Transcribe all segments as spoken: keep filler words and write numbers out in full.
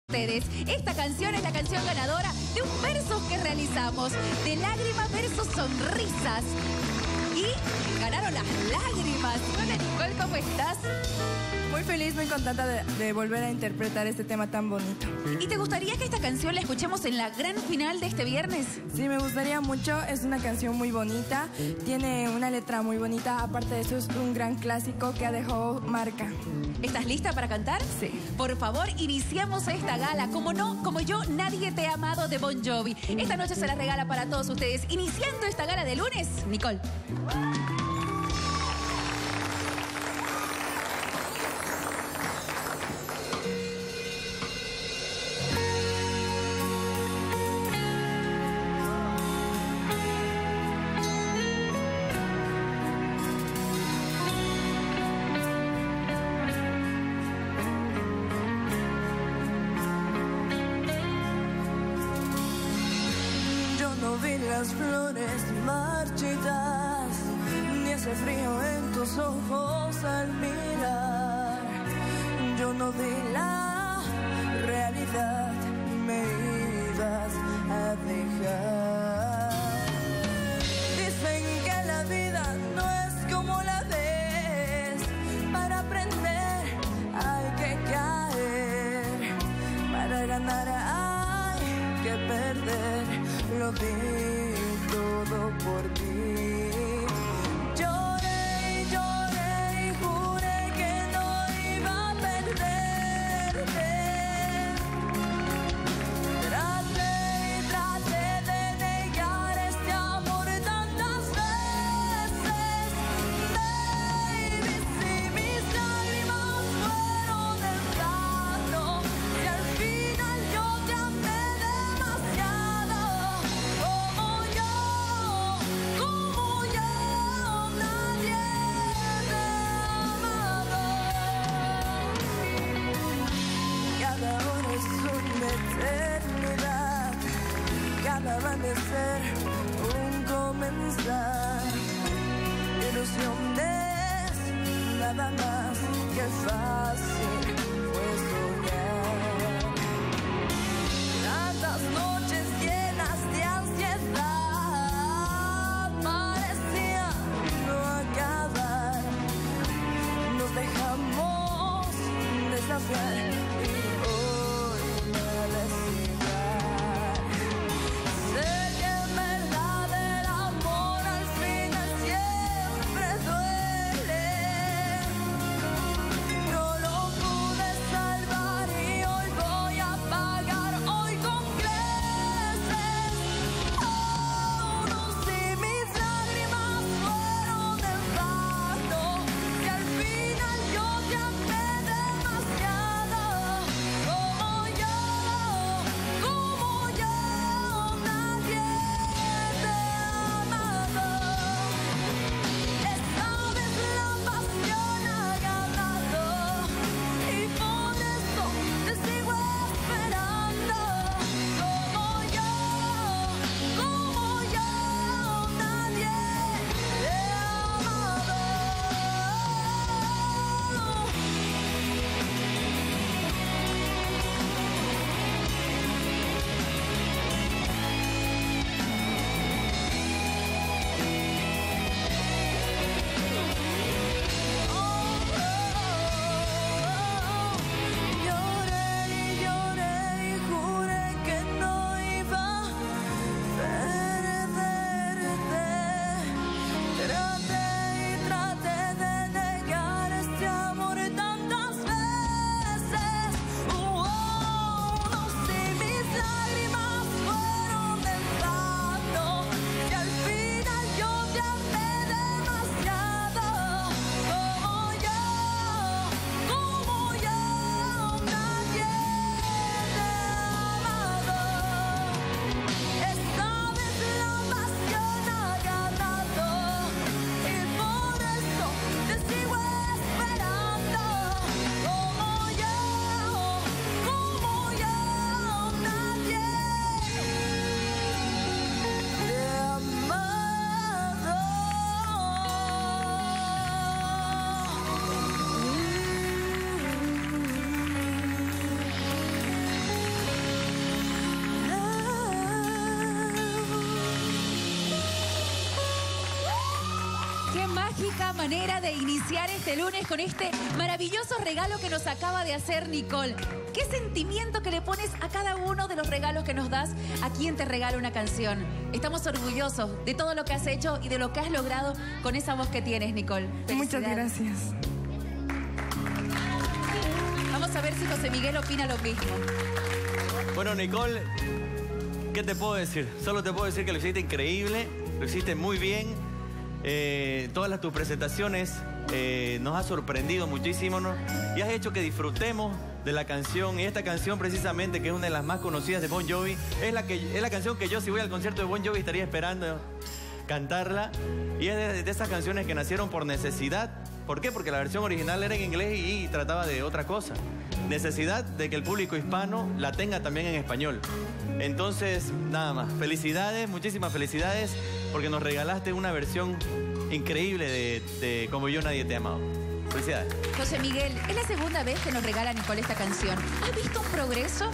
Ustedes. Esta canción es la canción ganadora de un versus que realizamos, de lágrimas versus sonrisas. Y ganaron las lágrimas. Hola Nicole, ¿cómo estás? Muy feliz, muy contenta de, de volver a interpretar este tema tan bonito. ¿Y te gustaría que esta canción la escuchemos en la gran final de este viernes? Sí, me gustaría mucho. Es una canción muy bonita, tiene una letra muy bonita. Aparte de eso, es un gran clásico que ha dejado marca. ¿Estás lista para cantar? Sí. Por favor, iniciamos esta gala. Como no, como yo, nadie te ha amado de Bon Jovi. Esta noche se la regala para todos ustedes. Iniciando esta gala de lunes, Nicole. Las flores marchitas, ni ese frío en tus ojos al mirar. Yo no vi la realidad, me ibas a dejar. Dicen que la vida no es como la ves, para aprender hay que caer, para ganar hay que perder. Lo di todo por ti. Lloré y lloré y juré que no iba a perderte. Traté y traté de negar este amor tantas veces. Baby, si mis lágrimas fueron en vano, y al final yo te amé demasiado. Eternidad, cada amanecer un comenzar. Ilusiones, nada más que fácil fue soñar. Tantas noches llenas de ansiedad parecían no acabar. Nos dejamos desafiar. mágica manera de iniciar este lunes con este maravilloso regalo que nos acaba de hacer Nicole. ¿Qué sentimiento que le pones a cada uno de los regalos que nos das a quien te regala una canción? Estamos orgullosos de todo lo que has hecho y de lo que has logrado con esa voz que tienes, Nicole. Muchas gracias. Vamos a ver si José Miguel opina lo mismo. Bueno, Nicole, ¿qué te puedo decir? Solo te puedo decir que lo hiciste increíble, lo hiciste muy bien. Eh, todas las, tus presentaciones eh, nos has sorprendido muchísimo, ¿no? Y has hecho que disfrutemos de la canción. Y esta canción precisamente, que es una de las más conocidas de Bon Jovi, es la, que, es la canción que yo, si voy al concierto de Bon Jovi, estaría esperando cantarla. Y es de, de esas canciones que nacieron por necesidad. ¿Por qué? Porque la versión original era en inglés y, y trataba de otra cosa. Necesidad de que el público hispano la tenga también en español. Entonces, nada más. Felicidades, muchísimas felicidades, porque nos regalaste una versión increíble de, de Como yo nadie te ha amado. Felicidades. José Miguel, es la segunda vez que nos regala Nicole esta canción. ¿Has visto un progreso?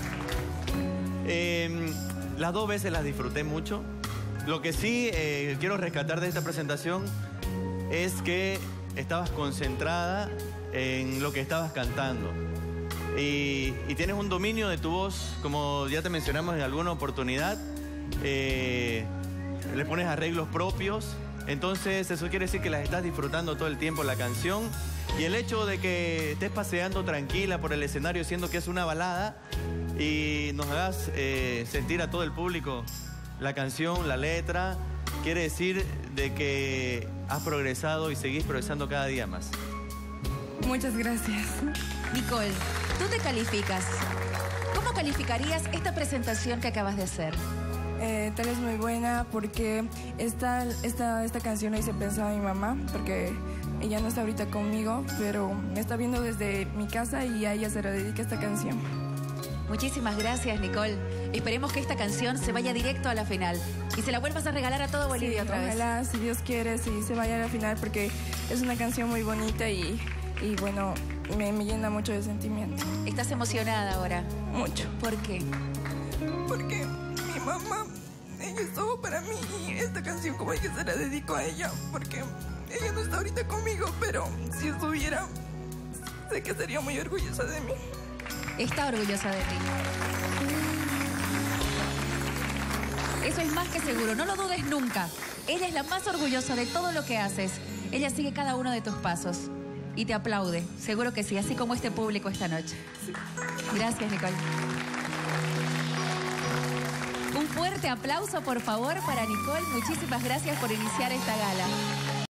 Eh, las dos veces las disfruté mucho. Lo que sí eh, quiero rescatar de esta presentación es que estabas concentrada en lo que estabas cantando. Y, y tienes un dominio de tu voz, como ya te mencionamos en alguna oportunidad. Eh, le pones arreglos propios. Entonces eso quiere decir que las estás disfrutando todo el tiempo la canción. Y el hecho de que estés paseando tranquila por el escenario, siendo que es una balada, y nos hagas eh, sentir a todo el público la canción, la letra, quiere decir de que has progresado y seguís progresando cada día más. Muchas gracias. Nicole, tú te calificas. ¿Cómo calificarías esta presentación que acabas de hacer? Eh, tal vez muy buena porque esta, esta, esta canción la hice pensada a mi mamá, porque ella no está ahorita conmigo, pero me está viendo desde mi casa y a ella se le dedica esta canción. Muchísimas gracias, Nicole. Esperemos que esta canción se vaya directo a la final y se la vuelvas a regalar a todo Bolivia Sí, otra vez. ojalá, si Dios quiere, sí, se vaya a la final, porque es una canción muy bonita y, y bueno, me, me llena mucho de sentimiento. ¿Estás emocionada ahora? Mucho. ¿Por qué? Porque mi mamá, ella estuvo para mí y esta canción como que se la dedico a ella, porque ella no está ahorita conmigo, pero si estuviera, sé que sería muy orgullosa de mí. Está orgullosa de ti. Eso es más que seguro, no lo dudes nunca. Ella es la más orgullosa de todo lo que haces. Ella sigue cada uno de tus pasos y te aplaude. Seguro que sí, así como este público esta noche. Gracias, Nicole. Un fuerte aplauso, por favor, para Nicole. Muchísimas gracias por iniciar esta gala.